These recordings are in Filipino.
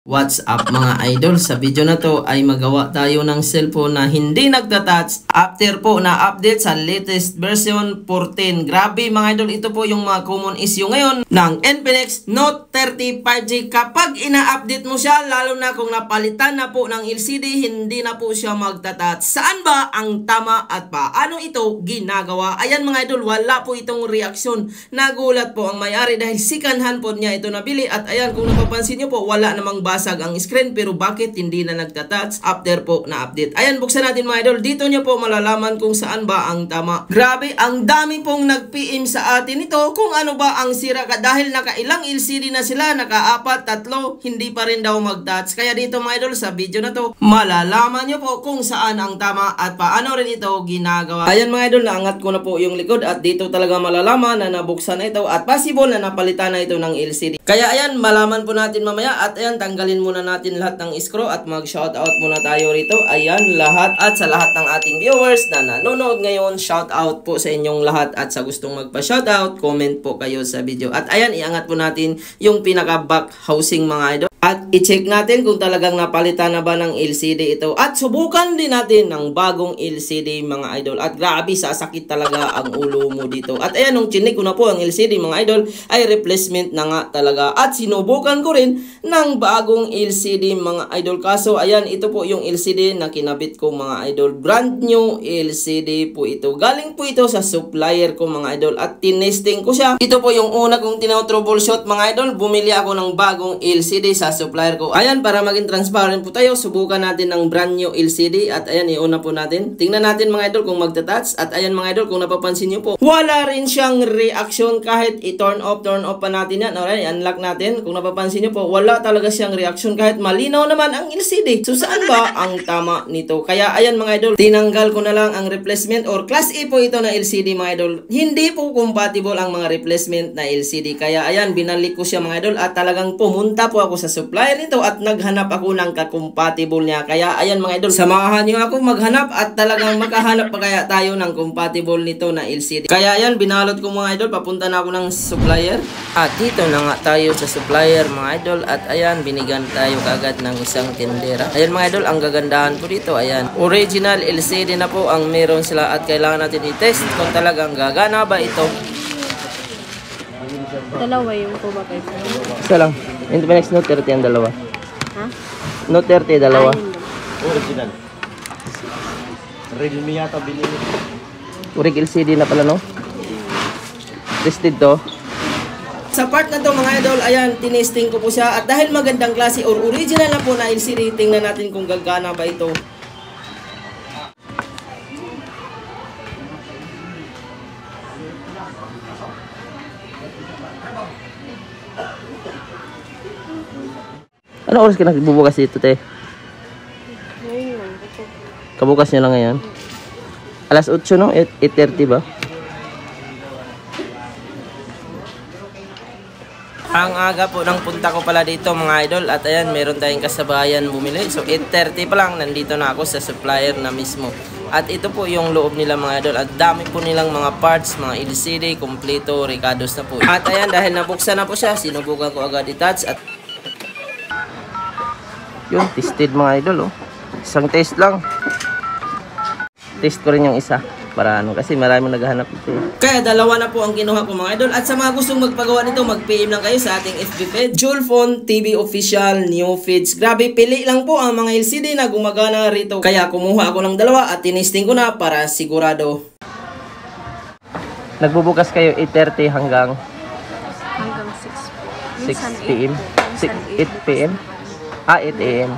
What's up mga idol? Sa video na to ay magawa tayo ng cellphone na hindi nagtatouch after po na update sa latest version 14. Grabe mga idol, ito po yung mga common issue ngayon ng Infinix Note 30 5G. Kapag ina-update mo siya, lalo na kung napalitan na po ng LCD, hindi na po siya magtatouch. Saan ba ang tama at paano ito ginagawa? Ayan mga idol, wala po itong reaksyon. Nagulat po ang may-ari dahil second hand po niya ito nabili. At ayan, kung napapansin nyo po, wala namang basag ang screen, pero bakit hindi na nagtatouch after po na update? Ayan, buksan natin mga idol. Dito nyo po malalaman kung saan ba ang tama. Grabe, ang dami pong nag-PM sa atin ito kung ano ba ang sira ka, dahil nakailang LCD na sila, naka-4, 3, hindi pa rin daw mag-touch. Kaya dito mga idol, sa video na to, malalaman nyo po kung saan ang tama at paano rin ito ginagawa. Ayan mga idol, naangat ko na po yung likod at dito talaga malalaman na nabuksan na ito at possible na napalitan na ito ng LCD. Kaya ayan, malaman po natin mamaya. At ayan, tanggalin muna natin lahat ng screw at mag-shoutout muna tayo rito. Ayan, lahat at sa lahat ng ating viewers na nanonood ngayon, shoutout po sa inyong lahat. At sa gustong magpa-shoutout, comment po kayo sa video. At ayan, iangat po natin yung pinaka-back housing mga idol. At i-check natin kung talagang napalitan na ba ng LCD ito. At subukan din natin ng bagong LCD mga idol. At grabe, sasakit talaga ang ulo mo dito. At ayan, nung chinik ko na po ang LCD mga idol, ay replacement na nga talaga. At sinubukan ko rin ng bagong LCD mga idol. Kaso ayan, ito po yung LCD na kinabit ko mga idol. Brand new LCD po ito. Galing po ito sa supplier ko mga idol. At tinesting ko siya. Ito po yung una kong tinatroubleshoot mga idol. Bumili ako ng bagong LCD sa supplier ko. Ayan, para maging transparent po tayo, subukan natin ng brand new LCD. At ayan, iuna po natin. Tingnan natin mga idol kung magta-touch. At ayan mga idol, kung napapansin nyo po, wala rin siyang reaction kahit i-turn off pa natin yan. Alright, unlock natin. Kung napapansin nyo po, wala talaga siyang reaction kahit malinaw naman ang LCD. So saan ba ang tama nito? Kaya ayan mga idol, tinanggal ko na lang ang replacement or class A po ito na LCD mga idol. Hindi po compatible ang mga replacement na LCD. Kaya ayan, binalik ko siya mga idol at talagang pumunta po ako sa supplier nito at naghanap ako ng ka-compatible niya. Kaya ayan mga idol, samahan niyo ako maghanap at talagang makahanap pa kaya tayo ng compatible nito na LCD. Kaya ayan, binalot ko mga idol, papunta na ako ng supplier. At dito na nga tayo sa supplier mga idol. At ayan, binigyan tayo kagad ng isang tindera. Ayan mga idol, ang gagandahan po dito, ayan, original LCD na po ang meron sila at kailangan natin i-test kung talagang gagana ba ito. Dalawa yung po ba kayo? Isa lang. Infinix Note 30 ang dalawa. Ha? Note 30 dalawa. Original. Realme yata binili. Urig LCD na pala, no? Tested to. Sa part na to mga idol, ayan, tinesting ko po siya. At dahil magandang klase or original na po na LCD, tingnan natin kung gagana ba ito. Ano oras ka nagbubukas dito, te? Ngayon. Kabukas niya lang ngayon. Alas 8, no? 8:30 ba? Ang aga po ng punta ko pala dito mga idol. At ayan, meron tayong kasabayan bumili. So 8:30 pa lang, nandito na ako sa supplier na mismo. At ito po yung loob nila mga idol. At dami po nilang mga parts, mga LCD, kompleto, Ricados na po. At ayan, dahil nabuksan na po siya, sinubukan ko agad i-touch. At yun, tested mga idol, oh. Isang test lang. Test ko rin yung isa. Para ano, kasi marami naghahanap ito. Kaya dalawa na po ang kinuha ko mga idol. At sa mga gustong magpagawa nito, mag-PM lang kayo sa ating FB page, Julfon TV Official New Feeds. Grabe, pili lang po ang mga LCD na gumagana rito. Kaya kumuha ako ng dalawa at tinesting ko na para sigurado. Nagbubukas kayo 8:30 hanggang 6 PM. 8 PM. 8 AM.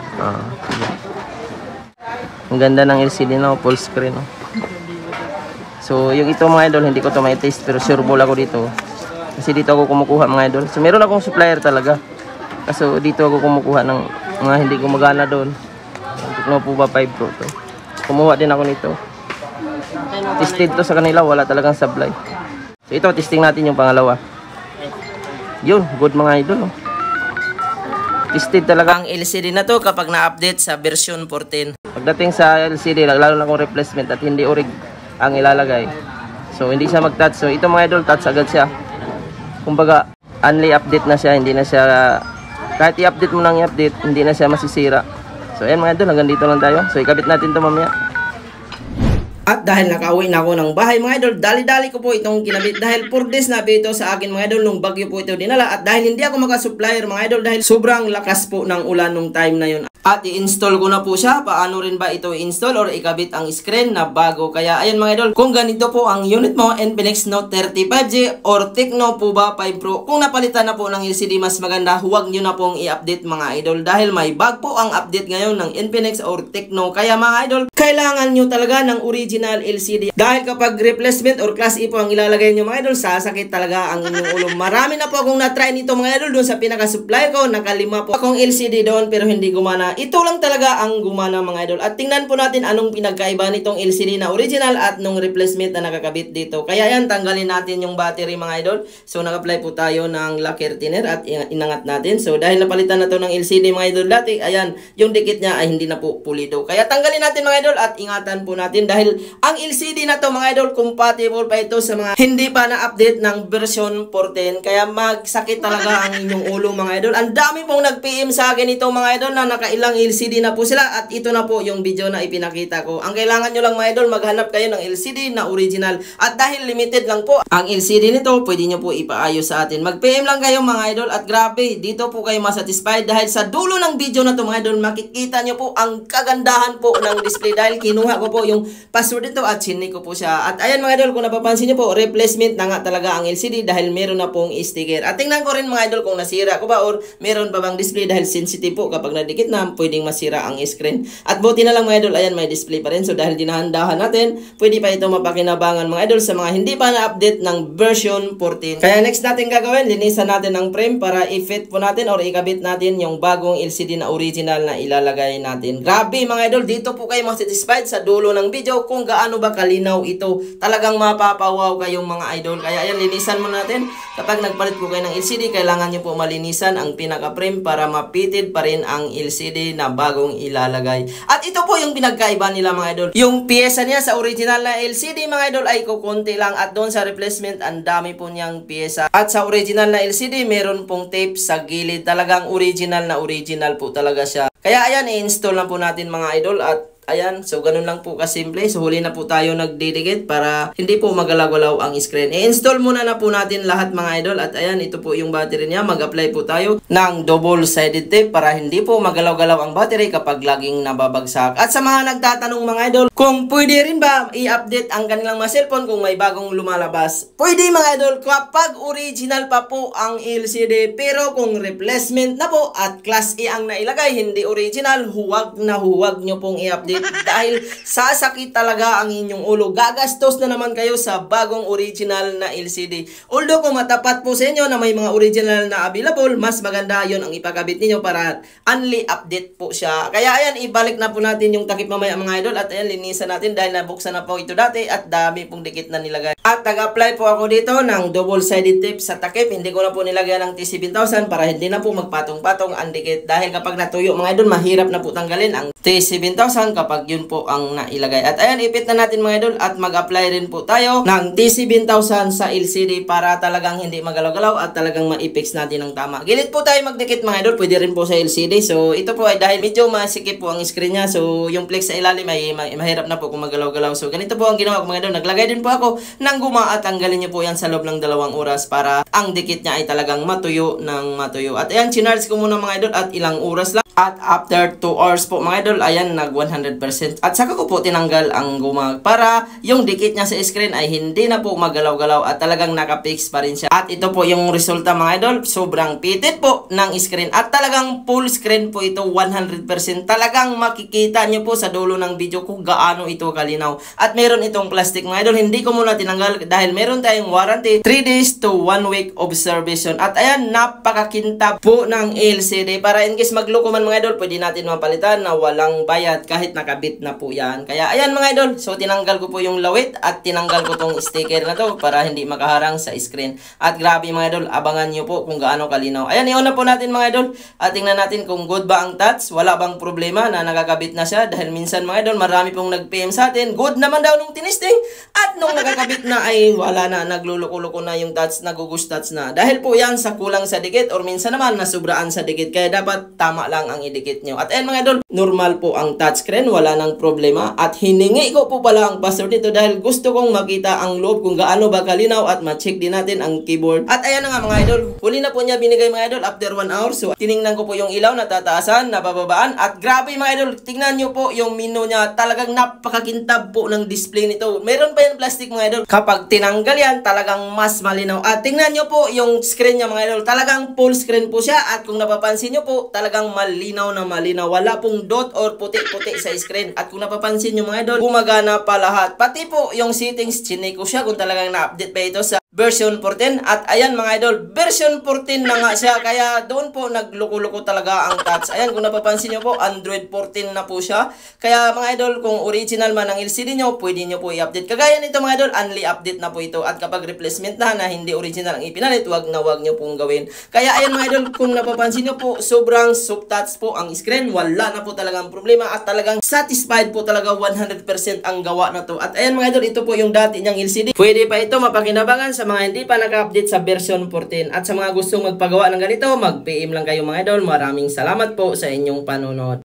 Ang ganda ng LCD na, full screen, no? So, yung ito mga idol, hindi ko ito may taste pero sure ball ako dito. Kasi dito ako kumukuha mga idol. So, meron akong supplier talaga. Kaso dito ako kumukuha ng mga hindi gumagana doon. Tecno Pova 5 Pro to. Kumuha din ako nito. Tested to sa kanila, wala talagang supply. So, ito, testing natin yung pangalawa. Yun, good mga idol, no? Tested talaga ang LCD na to kapag na-update sa version 14. Pagdating sa LCD, lalo na kung replacement at hindi orig ang ilalagay. So, hindi siya mag-touch. So, ito mga idol, touch agad siya. Kumbaga, only update na siya, hindi na siya Kahit i-update mo nang i-update, hindi na siya masisira. So ayan mga idol, hanggang dito lang tayo. So ikabit natin to mamaya. At dahil nakauwi na ako ng bahay mga idol, dali-dali ko po itong kinabit dahil 4 days na ito sa akin mga idol nung bagyo po ito dinala. At dahil hindi ako makasupplier mga idol dahil sobrang lakas po ng ulan nung time na yun. At i-install ko na po siya. Paano rin ba ito i-install or ikabit ang screen na bago? Kaya ayan mga idol, kung ganito po ang unit mo, Infinix Note 35G or Tecno po ba 5 Pro, kung napalitan na po ng LCD mas maganda, huwag nyo na pong i-update mga idol dahil may bug po ang update ngayon ng Infinix or Tecno. Kaya mga idol, kailangan nyo talaga ng original LCD dahil kapag replacement or class E po ang ilalagay nyo mga idol, sasakit talaga ang inyong ulo. Marami na po akong na-try nito mga idol doon sa pinaka-supplier ko, nakalima po akong LCD doon pero hindi gumana. Ito lang talaga ang gumana mga idol. At tingnan po natin anong pinagkaiba nitong LCD na original at nung replacement na nakakabit dito. Kaya yan, tanggalin natin yung battery mga idol. So nag-apply po tayo ng lacquer thinner at inangat natin. So dahil napalitan na to ng LCD mga idol dati, ayan, yung dikit niya ay hindi na po pulido. Kaya tanggalin natin mga idol at ingatan po natin dahil ang LCD na to mga idol, compatible pa ito sa mga hindi pa na-update ng version 14. Kaya magsakit talaga ang inyong ulo mga idol. Ang dami pong nag-PM sa akin ito mga idol na nakailang LCD na po sila at ito na po yung video na ipinakita ko. Ang kailangan nyo lang mga idol, maghanap kayo ng LCD na original. At dahil limited lang po ang LCD nito, pwede nyo po ipaayos sa atin. Mag-PM lang kayo mga idol at grabe, dito po kayo masatisfied dahil sa dulo ng video na to mga idol, makikita nyo po ang kagandahan po ng display dahil kinuha ko po yung password nito at sinik ko po siya. At ayan mga idol, kung napapansin nyo po, replacement na nga talaga ang LCD dahil meron na pong sticker. At tingnan ko rin mga idol kung nasira ko ba or meron pa bang display dahil sensitive po kapag nadikit na, pwedeng masira ang screen. At buti na lang mga idol, ayan may display pa rin. So dahil dinahandahan natin, pwede pa ito mapakinabangan mga idol sa mga hindi pa na-update ng version 14. Kaya next natin gagawin, linisan natin ang frame para i-fit po natin or ikabit natin yung bagong LCD na original na ilalagay natin. Grabe mga idol, dito po kayo masatisfied sa dulo ng video kung gaano ba kalinaw ito. Talagang mapapawaw kayong mga idol. Kaya ayan, linisan mo natin. Kapag nagpalit po kayo ng LCD, kailangan nyo po malinisan ang pinaka-frame para mapitid pa rin ang LCD na bagong ilalagay. At ito po yung pinagkaiba nila mga idol. Yung piyesa niya sa original na LCD mga idol ay kukunti lang at doon sa replacement ang dami po niyang piyesa. At sa original na LCD meron pong tape sa gilid. Talagang original na original po talaga siya. Kaya ayan, i-install na po natin mga idol at ayan, so ganun lang po kasimple. So huli na po tayo nagdidikit para hindi po magalaw-galaw ang screen. I-install muna na po natin lahat mga idol. At ayan, ito po yung battery niya. Mag-apply po tayo ng double-sided tape para hindi po magalaw-galaw ang battery kapag laging nababagsak. At sa mga nagtatanong mga idol, kung pwede rin ba i-update ang kanilang mga cellphone kung may bagong lumalabas? Pwede mga idol kapag original pa po ang LCD. Pero kung replacement na po at class E ang nailagay, hindi original, huwag nyo pong i-update dahil sasakit talaga ang inyong ulo. Gagastos na naman kayo sa bagong original na LCD. Although kung matapat po sa inyo na may mga original na available, mas maganda yon ang ipakabit niyo para only update po siya. Kaya ayan, ibalik na po natin yung takip mamaya mga idol. At ayan, linisan natin dahil nabuksan na po ito dati at dami pong dikit na nilagay. At nag-apply po ako dito ng double-sided tape sa takip. Hindi ko na po nilagyan ng T7000 para hindi na po magpatong-patong ang dikit. Dahil kapag natuyo mga idol, mahirap na po tanggalin ang T7000 kapag yun po ang nailagay. At ayan, ipit na natin mga idol at mag-apply rin po tayo ng T7000 sa LCD para talagang hindi magalaw-galaw at talagang ma-fix natin ng tama. Gilid po tayo magdikit mga idol, pwede rin po sa LCD. So ito po ay dahil medyo masikip po ang screen niya. So yung flex sa ilalim ay mahirap na po kung magalaw-galaw. So ganito po ang ginawa ko mga idol. Naglagay din po ako ng guma at tanggalin niyo po yan sa loob ng 2 oras para ang dikit niya ay talagang matuyo ng matuyo. At ayan, chinarge ko muna mga idol at ilang oras lang. At after 2 hours po mga idol, ayan, nag 100%. At saka ko po tinanggal ang guma para yung dikit niya sa screen ay hindi na po magalaw-galaw at talagang nakapix pa rin siya. At ito po yung resulta mga idol, sobrang pitid po ng screen at talagang full screen po ito 100%. Talagang makikita nyo po sa dulo ng video kung gaano ito kalinaw. At meron itong plastic mga idol, hindi ko muna tinanggal dahil meron tayong warranty 3 days to 1 week observation. At ayan, napakakintab po ng LCD para in case magloko man version mga idol, pwede natin mapalitan na walang bayad kahit nakabit na po yan. Kaya ayan mga idol, so tinanggal ko po yung lawit at tinanggal ko tong sticker na to para hindi makaharang sa screen. At grabe mga idol, abangan nyo po kung gaano kalinaw. Ayan, iuna po natin mga idol at tingnan natin kung good ba ang touch. Wala bang problema na nakakabit na siya dahil minsan mga idol, marami pong nag-PM sa atin. Good naman daw nung tinisting at nung nakakabit na ay wala na, nagluluko-luko na yung touch, nagugus touch na. Dahil po yan sa kulang sa dikit or minsan naman nasubraan sa dikit. Kaya dapat tama lang ang idikit nyo. At ayan mga idol, normal po ang touchscreen, wala nang problema. At hiningi ko po pala ang password nito dahil gusto kong makita ang loob kung gaano ba kalinaw at ma-check din natin ang keyboard. At ayan na nga mga idol, huli na po niya binigay mga idol after 1 hour. So tiningnan ko po yung ilaw, natataasan, nabababaan. At grabe mga idol, tingnan nyo po yung menu niya. Talagang napakakintab po ng display nito. Meron pa yan plastic mga idol. Kapag tinanggal yan, talagang mas malinaw. At tingnan nyo po yung screen niya mga idol. Talagang full screen po siya. At kung napapansin nyo po, talagang malinaw na malinaw. Wala pong dot or puti-puti sa screen. At kung napapansin nyo mga idol, gumagana pa lahat. Pati po yung settings, chinek ko siya kung talagang na-update pa ito sa version 14. At ayan mga idol, version 14 na nga siya. Kaya doon po nagluko-luko talaga ang touch. Ayan, kung napapansin nyo po, Android 14 na po siya. Kaya mga idol, kung original man ang LCD nyo, pwede nyo po i-update. Kagaya nito mga idol, only update na po ito. At kapag replacement na hindi original ang ipinalit, wag nyo pong gawin. Kaya ayan mga idol, kung napapansin nyo po, sobrang soft touch po ang screen. Wala na po talagang problema at talagang satisfied po talaga 100% ang gawa na to. At ayan mga idol, ito po yung dati niyang LCD. Pwede pa ito mapakinabangan sa mga hindi pa naka-update sa version 14. At sa mga gustong magpagawa ng ganito, mag-PM lang kayo mga idol. Maraming salamat po sa inyong panonood.